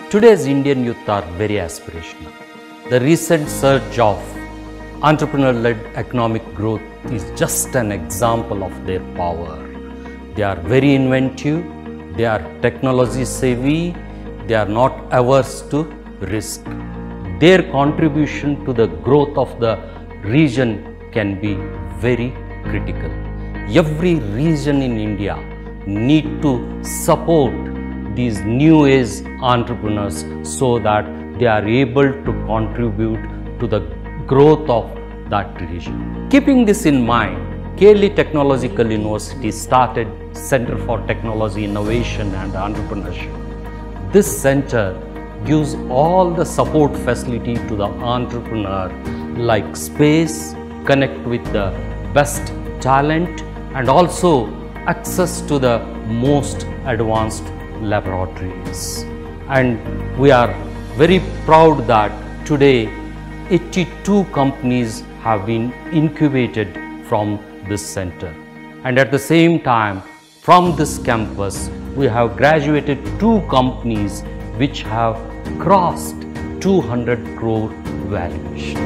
Today's Indian youth are very aspirational. The recent surge of entrepreneur-led economic growth is just an example of their power. They are very inventive, they are technology savvy, they are not averse to risk. Their contribution to the growth of the region can be very critical. Every region in India need to support these new age entrepreneurs so that they are able to contribute to the growth of that region. Keeping this in mind, KLE Technological University started Center for Technology Innovation and Entrepreneurship. This center gives all the support facility to the entrepreneur like space, connect with the best talent and also access to the most advanced laboratories. And we are very proud that today 82 companies have been incubated from this center. And at the same time, from this campus, we have graduated 2 companies which have crossed 200 crore valuation.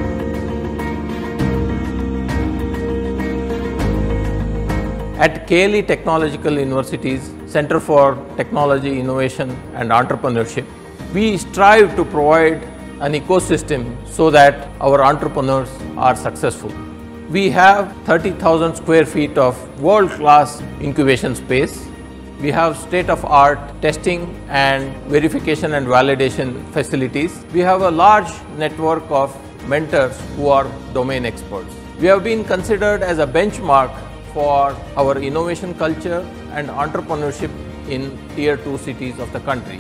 At KLE Technological University's Center for Technology, Innovation and Entrepreneurship, we strive to provide an ecosystem so that our entrepreneurs are successful. We have 30,000 square feet of world-class incubation space. We have state-of-art testing and verification and validation facilities. We have a large network of mentors who are domain experts. We have been considered as a benchmark for our innovation culture and entrepreneurship in Tier 2 cities of the country.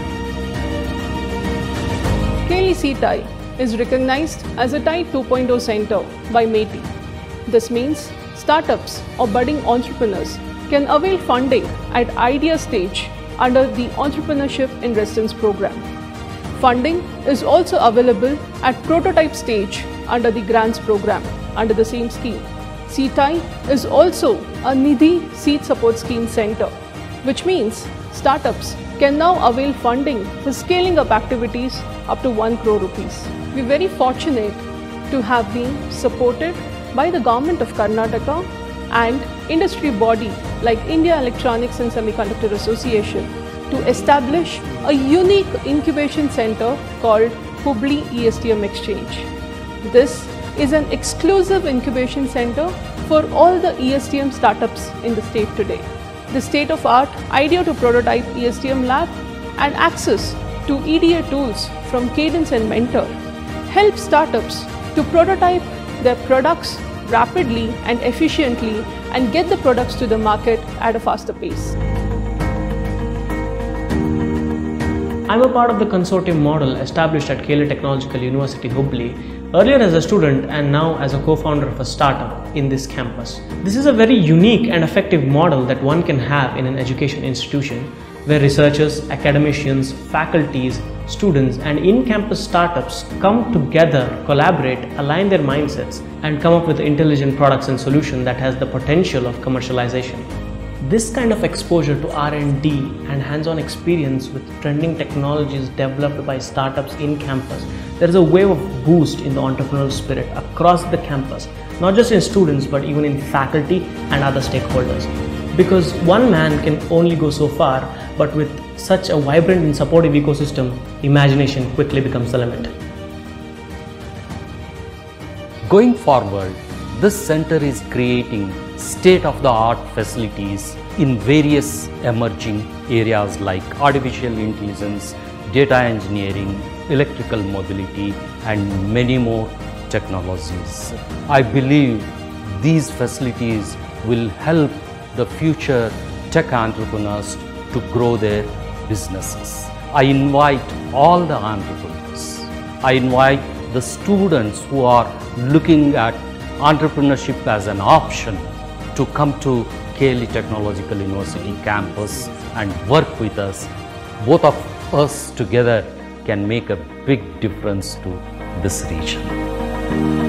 KLE CTI is recognized as a TIE 2.0 center by METI. This means startups or budding entrepreneurs can avail funding at idea stage under the Entrepreneurship in Residence program. Funding is also available at prototype stage under the grants program under the same scheme. CTI is also a Nidhi Seed Support Scheme center, which means startups can now avail funding for scaling up activities up to 1 crore rupees. We are very fortunate to have been supported by the Government of Karnataka and industry body like India Electronics and Semiconductor Association to establish a unique incubation center called Hubli ESTM Exchange. This is an exclusive incubation center for all the ESTM startups in the state today. The state-of-art idea to prototype ESTM lab and access to EDA tools from Cadence and Mentor help startups to prototype their products rapidly and efficiently and get the products to the market at a faster pace. I'm a part of the consortium model established at KLE Technological University, Hubli, earlier as a student and now as a co-founder of a startup in this campus. This is a very unique and effective model that one can have in an education institution where researchers, academicians, faculties, students and in-campus startups come together, collaborate, align their mindsets and come up with intelligent products and solutions that has the potential of commercialization. This kind of exposure to R&D and hands-on experience with trending technologies developed by startups in campus, there is a wave of boost in the entrepreneurial spirit across the campus, not just in students but even in faculty and other stakeholders. Because one man can only go so far, but with such a vibrant and supportive ecosystem, imagination quickly becomes the limit. Going forward, this center is creating state-of-the-art facilities in various emerging areas like artificial intelligence, data engineering, electrical mobility, and many more technologies. I believe these facilities will help the future tech entrepreneurs to grow their businesses. I invite all the entrepreneurs. I invite the students who are looking at entrepreneurship as an option to come to KLE Technological University campus and work with us. Both of us together can make a big difference to this region.